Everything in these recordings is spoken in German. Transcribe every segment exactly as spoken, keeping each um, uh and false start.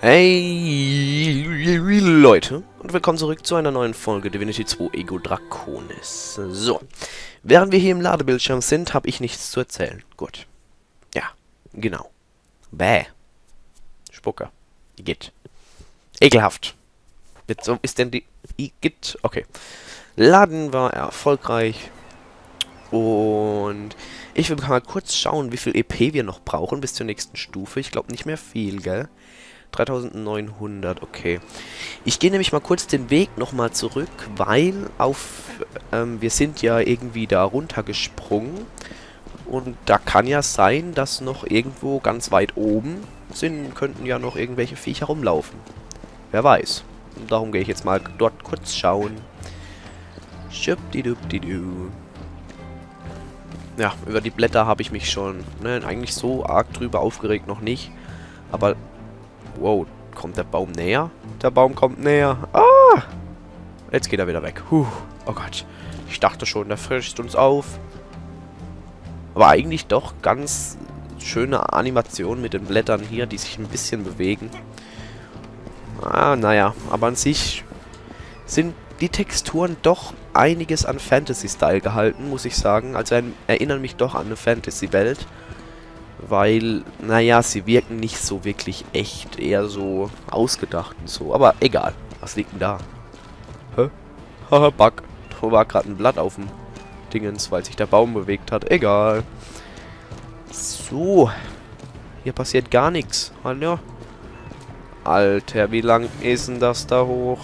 Hey Leute und willkommen zurück zu einer neuen Folge Divinity zwei Ego Draconis. So, während wir hier im Ladebildschirm sind, habe ich nichts zu erzählen. Gut. Ja, genau. Bäh. Spucke. Igitt. Ekelhaft. So ist denn die... Igitt. Okay. Laden war erfolgreich. Und ich will mal kurz schauen, wie viel E P wir noch brauchen bis zur nächsten Stufe. Ich glaube nicht mehr viel, gell? dreitausendneunhundert, okay. Ich gehe nämlich mal kurz den Weg nochmal zurück, weil auf ähm, wir sind ja irgendwie da runtergesprungen. Und da kann ja sein, dass noch irgendwo ganz weit oben sind, könnten ja noch irgendwelche Viecher rumlaufen. Wer weiß. Und darum gehe ich jetzt mal dort kurz schauen. Schubdidubidu. Ja, über die Blätter habe ich mich schon, ne, eigentlich so arg drüber aufgeregt noch nicht. Aber, wow, kommt der Baum näher? Der Baum kommt näher. Ah! Jetzt geht er wieder weg. Puh, oh Gott. Ich dachte schon, der frisst uns auf. Aber eigentlich doch ganz schöne Animation mit den Blättern hier, die sich ein bisschen bewegen. Ah, naja, aber an sich sind die Texturen doch einiges an Fantasy-Style gehalten, muss ich sagen. Also erinnern mich doch an eine Fantasy-Welt. Weil, naja, sie wirken nicht so wirklich echt, eher so ausgedacht und so. Aber egal, was liegt denn da? Hä? Haha, Bug. Da war gerade ein Blatt auf dem Dingens, weil sich der Baum bewegt hat. Egal. So. Hier passiert gar nichts. Hallo? Alter, wie lang ist denn das da hoch?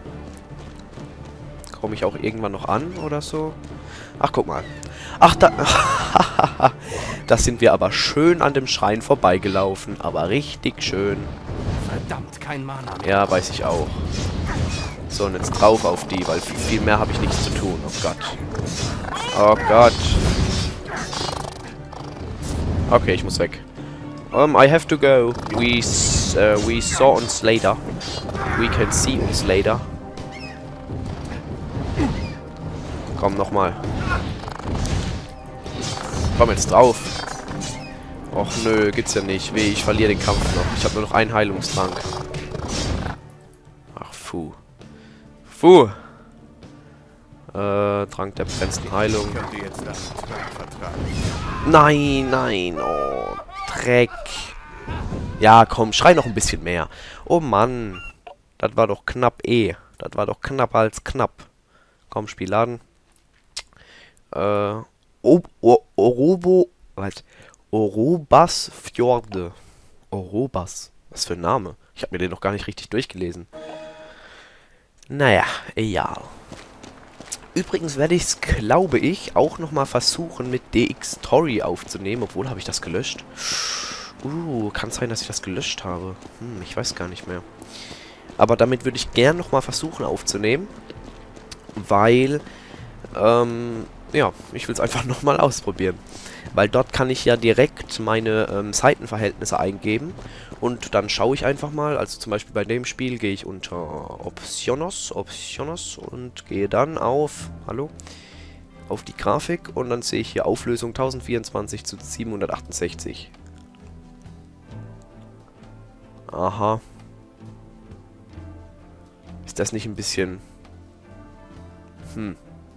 Komme ich auch irgendwann noch an oder so? Ach, guck mal. Ach, da... Da sind wir aber schön an dem Schrein vorbeigelaufen. Aber richtig schön. Verdammt, kein Mana mehr. Ja, weiß ich auch. So, und jetzt drauf auf die, weil viel mehr habe ich nichts zu tun. Oh Gott. Oh Gott. Okay, ich muss weg. Um, I have to go. We, uh, we saw uns later. We can see uns later. Komm, nochmal. Komm jetzt drauf. Och nö, gibt's ja nicht. Weh, ich verliere den Kampf noch. Ich habe nur noch einen Heilungstrank. Ach, puh. Puh. Äh, Trank der begrenzten Heilung. Nein, nein. Oh, Dreck. Ja, komm, schrei noch ein bisschen mehr. Oh Mann. Das war doch knapp eh. Das war doch knapper als knapp. Komm, Spiel laden. Äh, O o Orobo... Was? Orobas Fjorde. Orobas. Was für ein Name? Ich habe mir den noch gar nicht richtig durchgelesen. Naja, egal. Übrigens werde ich es, glaube ich, auch nochmal versuchen, mit D X Story aufzunehmen. Obwohl, habe ich das gelöscht? Uh, kann sein, dass ich das gelöscht habe. Hm, ich weiß gar nicht mehr. Aber damit würde ich gern nochmal versuchen aufzunehmen. Weil, ähm... ja, ich will es einfach nochmal ausprobieren. Weil dort kann ich ja direkt meine ähm, Seitenverhältnisse eingeben. Und dann schaue ich einfach mal, also zum Beispiel bei dem Spiel gehe ich unter Optionos, Optionos und gehe dann auf, hallo, auf die Grafik und dann sehe ich hier Auflösung tausendvierundzwanzig zu siebenhundertachtundsechzig. Aha. Ist das nicht ein bisschen... Hm.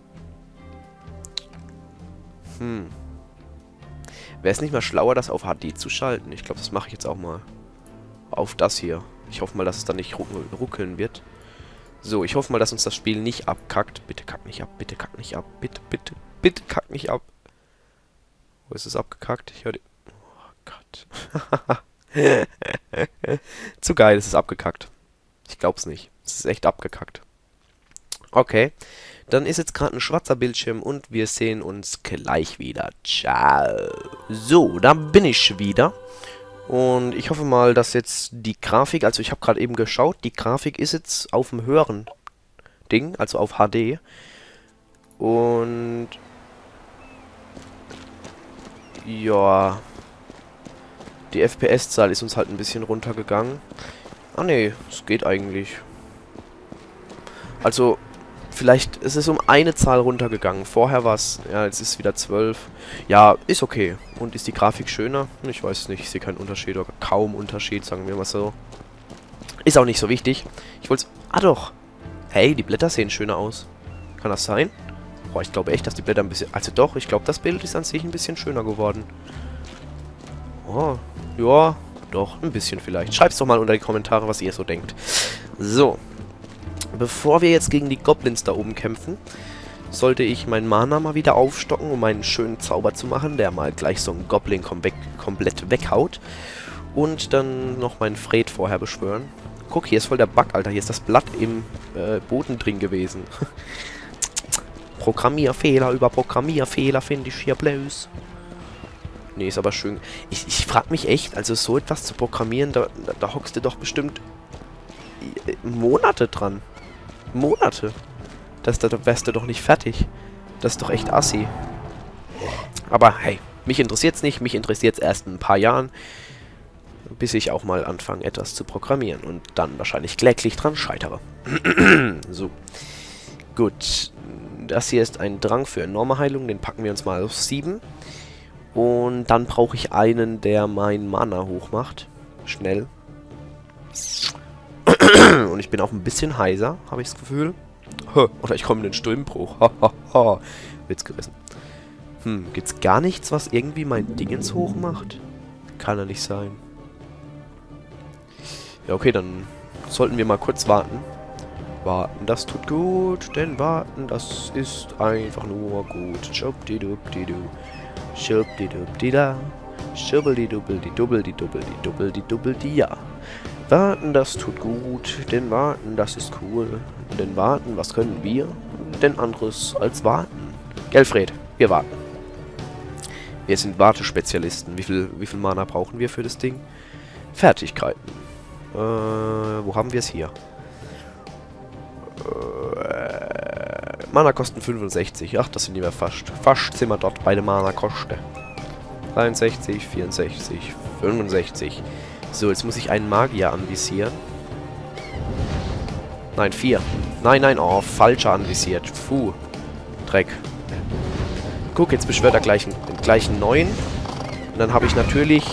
Hm. Wäre es nicht mal schlauer, das auf H D zu schalten? Ich glaube, das mache ich jetzt auch mal. Auf das hier. Ich hoffe mal, dass es dann nicht ruckeln wird. So, ich hoffe mal, dass uns das Spiel nicht abkackt. Bitte kack nicht ab, bitte kack nicht ab. Bitte, bitte, bitte kack nicht ab. Wo ist es abgekackt? Ich höre... Oh Gott. Zu geil, es ist abgekackt. Ich glaub's nicht. Es ist echt abgekackt. Okay. Dann ist jetzt gerade ein schwarzer Bildschirm und wir sehen uns gleich wieder. Ciao. So, da bin ich wieder. Und ich hoffe mal, dass jetzt die Grafik, also ich habe gerade eben geschaut, die Grafik ist jetzt auf dem höheren Ding, also auf H D. Und... ja... die F P S-Zahl ist uns halt ein bisschen runtergegangen. Ah ne, es geht eigentlich. Also... vielleicht ist es um eine Zahl runtergegangen. Vorher war es... ja, jetzt ist es wieder zwölf. Ja, ist okay. Und ist die Grafik schöner? Ich weiß nicht. Ich sehe keinen Unterschied oder kaum Unterschied, sagen wir mal so. Ist auch nicht so wichtig. Ich wollte... Ah doch. Hey, die Blätter sehen schöner aus. Kann das sein? Boah, ich glaube echt, dass die Blätter ein bisschen... Also doch, ich glaube, das Bild ist an sich ein bisschen schöner geworden. Oh, ja, doch, ein bisschen vielleicht. Schreibt's doch mal unter die Kommentare, was ihr so denkt. So. Bevor wir jetzt gegen die Goblins da oben kämpfen, sollte ich meinen Mana mal wieder aufstocken, um einen schönen Zauber zu machen, der mal gleich so einen Goblin kom weg komplett weghaut. Und dann noch meinen Fred vorher beschwören. Guck, hier ist voll der Bug, Alter. Hier ist das Blatt im äh, Boden drin gewesen. Programmierfehler über Programmierfehler finde ich hier bloß. Nee, ist aber schön. Ich, ich frag mich echt, also so etwas zu programmieren, da, da, da hockst du doch bestimmt Monate dran. Monate. Das, da wärst du doch nicht fertig. Das ist doch echt assi. Aber hey, mich interessiert's nicht. Mich interessiert's erst in ein paar Jahren, bis ich auch mal anfange, etwas zu programmieren. Und dann wahrscheinlich kläglich dran scheitere. So. Gut. Das hier ist ein Drang für enorme Heilung. Den packen wir uns mal auf sieben. Und dann brauche ich einen, der mein Mana hoch macht. Schnell. Und ich bin auch ein bisschen heiser, habe ich das Gefühl. Oder ich komme in den Stimmbruch. Hahaha. Witz gerissen. Hm, gibt's gar nichts, was irgendwie mein Dingens hoch macht? Kann ja nicht sein. Ja, okay, dann sollten wir mal kurz warten. Warten, das tut gut, denn warten, das ist einfach nur gut. Schubdidubidu. Schubdidubdida. Schubbeldidubbeldidubbeldidubbeldidubbeldi-ja. Warten, das tut gut, denn warten, das ist cool. Denn warten, was können wir? Denn anderes als warten. Gell, Fred? Wir warten. Wir sind Wartespezialisten. Wie viel, wie viel Mana brauchen wir für das Ding? Fertigkeiten. Äh, wo haben wir es hier? Äh, Mana kosten fünfundsechzig. Ach, das sind wir fast. Fast sind wir dort bei den Mana kosten. dreiundsechzig, vierundsechzig, fünfundsechzig. So, jetzt muss ich einen Magier anvisieren. Nein, vier. Nein, nein, oh, falscher anvisiert. Puh. Dreck. Guck, jetzt beschwört er gleich einen, den gleichen neuen. Und dann habe ich natürlich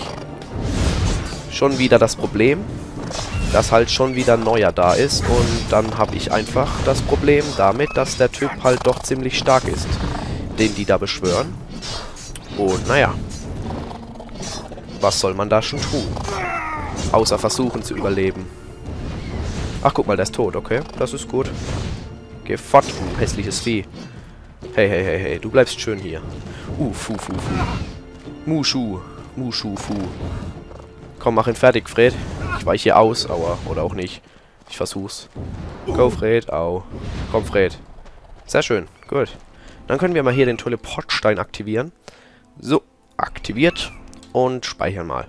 schon wieder das Problem, dass halt schon wieder ein neuer da ist. Und dann habe ich einfach das Problem damit, dass der Typ halt doch ziemlich stark ist, den die da beschwören. Und naja. Was soll man da schon tun? Außer versuchen zu überleben. Ach, guck mal, der ist tot, okay. Das ist gut. Geh fort, du hässliches Vieh. Hey, hey, hey, hey, du bleibst schön hier. Uh, fu, fu, fu. Mushu. Mushu, fu. Komm, mach ihn fertig, Fred. Ich weiche hier aus, aua. Oder auch nicht. Ich versuch's. Go, Fred. Au. Komm, Fred. Sehr schön. Gut. Dann können wir mal hier den Teleportstein aktivieren. So, aktiviert. Und speichern mal.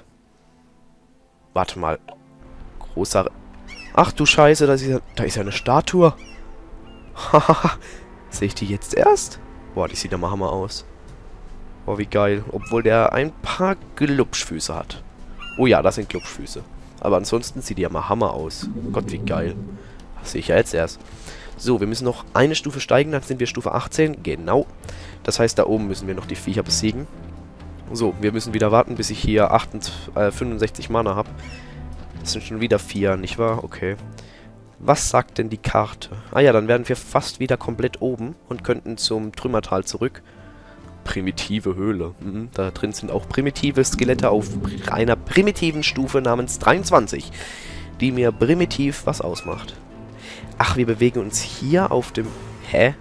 Warte mal. Großer... Ach du Scheiße, da ist ja, da ist ja eine Statue. Hahaha. Sehe ich die jetzt erst? Boah, die sieht ja mal Hammer aus. Boah, wie geil. Obwohl der ein paar Glubschfüße hat. Oh ja, das sind Glubschfüße. Aber ansonsten sieht die ja mal Hammer aus. Gott, wie geil. Das sehe ich ja jetzt erst. So, wir müssen noch eine Stufe steigen, dann sind wir Stufe achtzehn. Genau. Das heißt, da oben müssen wir noch die Viecher besiegen. So, wir müssen wieder warten, bis ich hier achtundfünfzig, äh, fünfundsechzig Mana habe. Das sind schon wieder vier, nicht wahr? Okay. Was sagt denn die Karte? Ah ja, dann wären wir fast wieder komplett oben und könnten zum Trümmertal zurück. Primitive Höhle. Mhm, da drin sind auch primitive Skelette auf einer primitiven Stufe namens dreiundzwanzig, die mir primitiv was ausmacht. Ach, wir bewegen uns hier auf dem... Hä?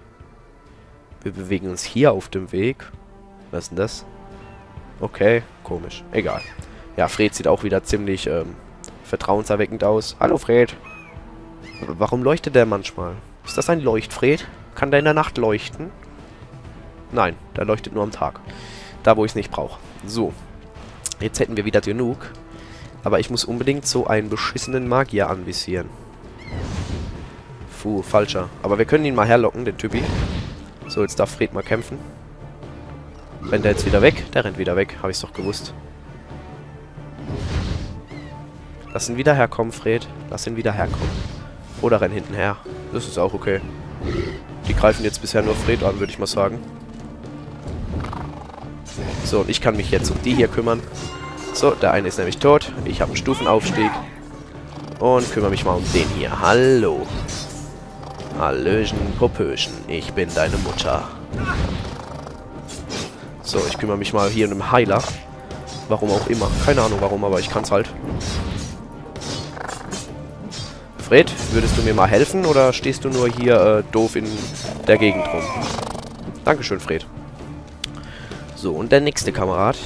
Wir bewegen uns hier auf dem Weg. Was ist denn das? Okay, komisch. Egal. Ja, Fred sieht auch wieder ziemlich ähm, vertrauenserweckend aus. Hallo, Fred. Warum leuchtet der manchmal? Ist das ein Leuchtfred? Kann der in der Nacht leuchten? Nein, der leuchtet nur am Tag. Da, wo ich es nicht brauche. So. Jetzt hätten wir wieder genug. Aber ich muss unbedingt so einen beschissenen Magier anvisieren. Puh, falscher. Aber wir können ihn mal herlocken, den Typi. So, jetzt darf Fred mal kämpfen. Rennt er jetzt wieder weg? Der rennt wieder weg. Habe ich's doch gewusst. Lass ihn wieder herkommen, Fred. Lass ihn wieder herkommen. Oder renn hinten her. Das ist auch okay. Die greifen jetzt bisher nur Fred an, würde ich mal sagen. So, und ich kann mich jetzt um die hier kümmern. So, der eine ist nämlich tot. Ich habe einen Stufenaufstieg. Und kümmere mich mal um den hier. Hallo. Hallöchen, Popöchen. Ich bin deine Mutter. So, ich kümmere mich mal hier um den Heiler. Warum auch immer. Keine Ahnung warum, aber ich kann es halt. Fred, würdest du mir mal helfen oder stehst du nur hier äh, doof in der Gegend rum? Dankeschön, Fred. So, und der nächste Kamerad.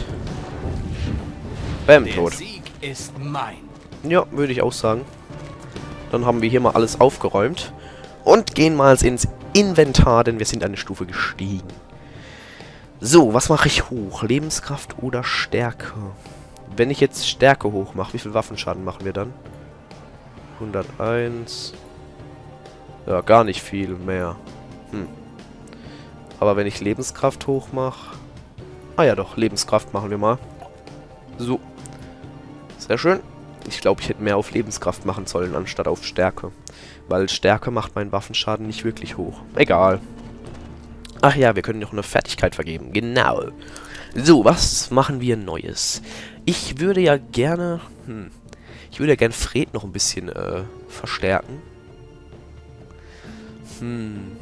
Bam, tot. Der Sieg ist mein. Ja, würde ich auch sagen. Dann haben wir hier mal alles aufgeräumt. Und gehen mal ins Inventar, denn wir sind eine Stufe gestiegen. So, was mache ich hoch? Lebenskraft oder Stärke? Wenn ich jetzt Stärke hoch mache, wie viel Waffenschaden machen wir dann? hunderteins. Ja, gar nicht viel mehr. Hm. Aber wenn ich Lebenskraft hoch mache... Ah ja doch, Lebenskraft machen wir mal. So. Sehr schön. Ich glaube, ich hätte mehr auf Lebenskraft machen sollen, anstatt auf Stärke. Weil Stärke macht meinen Waffenschaden nicht wirklich hoch. Egal. Ach ja, wir können noch eine Fertigkeit vergeben. Genau. So, was machen wir Neues? Ich würde ja gerne... Hm, ich würde ja gerne Fred noch ein bisschen äh, verstärken. Hm.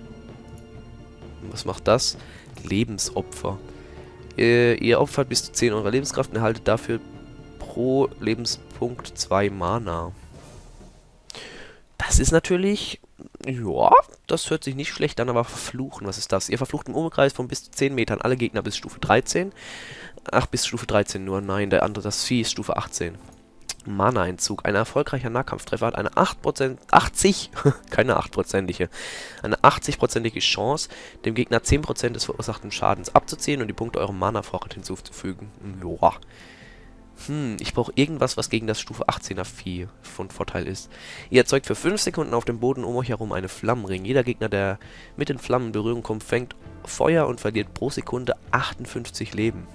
Was macht das? Lebensopfer. Ihr, ihr opfert bis zu zehn eurer Lebenskraft und erhaltet dafür pro Lebenspunkt zwei Mana. Das ist natürlich... Ja, das hört sich nicht schlecht an, aber verfluchen, was ist das? Ihr verflucht im Umkreis von bis zu zehn Metern alle Gegner bis Stufe dreizehn. Ach, bis Stufe dreizehn nur. Nein, der andere, das Vieh ist Stufe achtzehn. Mana-Einzug. Ein erfolgreicher Nahkampftreffer hat eine acht Prozent, achtzig, keine acht-prozentige, eine achtzig-prozentige Chance, dem Gegner zehn Prozent des verursachten Schadens abzuziehen und die Punkte eurem Mana-Vorrat hinzuzufügen. Joa. Hm, ich brauche irgendwas, was gegen das Stufe achtzehner Vieh von Vorteil ist. Ihr erzeugt für fünf Sekunden auf dem Boden um euch herum einen Flammenring. Jeder Gegner, der mit den Flammen in Berührung kommt, fängt Feuer und verliert pro Sekunde achtundfünfzig Leben.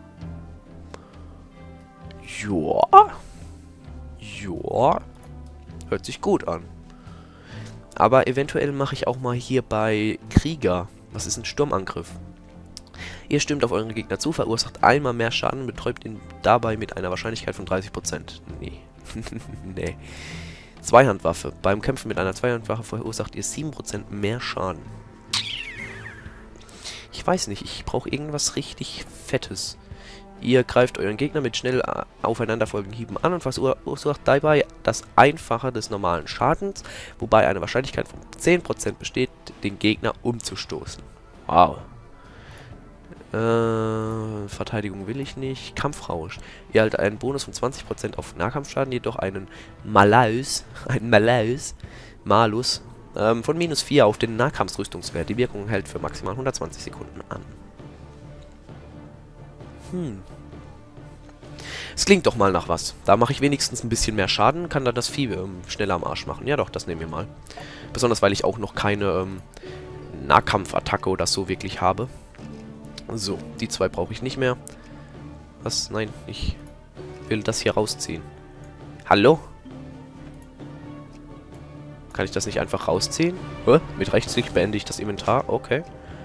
Joa. Joa. Hört sich gut an. Aber eventuell mache ich auch mal hier bei Krieger. Was ist ein Sturmangriff? Ihr stürmt auf euren Gegner zu, verursacht einmal mehr Schaden und betäubt ihn dabei mit einer Wahrscheinlichkeit von dreißig Prozent. Nee. Nee. Zweihandwaffe. Beim Kämpfen mit einer Zweihandwaffe verursacht ihr sieben Prozent mehr Schaden. Ich weiß nicht, ich brauche irgendwas richtig Fettes. Ihr greift euren Gegner mit schnell aufeinanderfolgenden Hieben an und verursacht dabei das Einfache des normalen Schadens, wobei eine Wahrscheinlichkeit von zehn Prozent besteht, den Gegner umzustoßen. Wow. Äh, Verteidigung will ich nicht. Kampfrausch. Ihr erhaltet einen Bonus von zwanzig Prozent auf Nahkampfschaden, jedoch einen Malaus, einen Malaus, Malus, ähm, von minus vier auf den Nahkampfrüstungswert. Die Wirkung hält für maximal hundertzwanzig Sekunden an. Hm. Es klingt doch mal nach was. Da mache ich wenigstens ein bisschen mehr Schaden, kann dann das Vieh ähm, schneller am Arsch machen. Ja doch, das nehmen wir mal. Besonders, weil ich auch noch keine ähm, Nahkampfattacke oder so wirklich habe. So, die zwei brauche ich nicht mehr. Was? Nein, ich will das hier rausziehen. Hallo? Kann ich das nicht einfach rausziehen? Hä? Mit Rechtsklick beende ich das Inventar. Okay.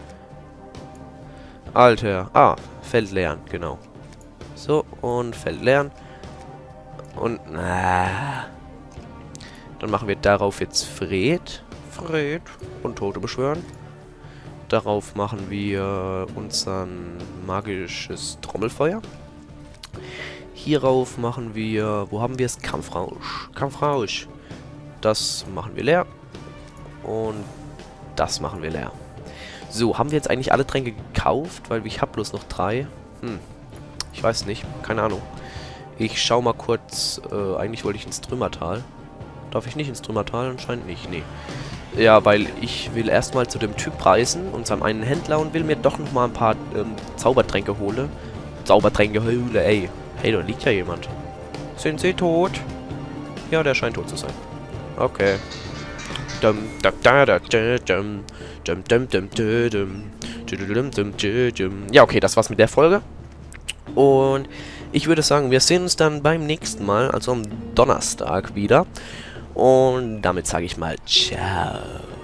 Alter. Ah, Feld leeren, genau. So, und Feld leeren. Und, ah. Dann machen wir darauf jetzt Fred. Fred. Und Tote beschwören. Darauf machen wir unser magisches Trommelfeuer. Hierauf machen wir... Wo haben wir es? Kampfrausch. Kampfrausch. Das machen wir leer. Und das machen wir leer. So, haben wir jetzt eigentlich alle Tränke gekauft? Weil ich habe bloß noch drei. Hm. Ich weiß nicht. Keine Ahnung. Ich schau mal kurz... Äh, eigentlich wollte ich ins Trümmertal. Darf ich nicht ins Trümmertal? Anscheinend nicht. Nee. Ja, weil ich will erstmal zu dem Typ reisen, unserem einen Händler, und will mir doch noch mal ein paar ähm, Zaubertränke holen. Zaubertränke Höhle, ey. Hey, da liegt ja jemand. Sind sie tot? Ja, der scheint tot zu sein. Okay. Ja, okay, das war's mit der Folge. Und ich würde sagen, wir sehen uns dann beim nächsten Mal, also am Donnerstag wieder. Und damit sage ich mal ciao.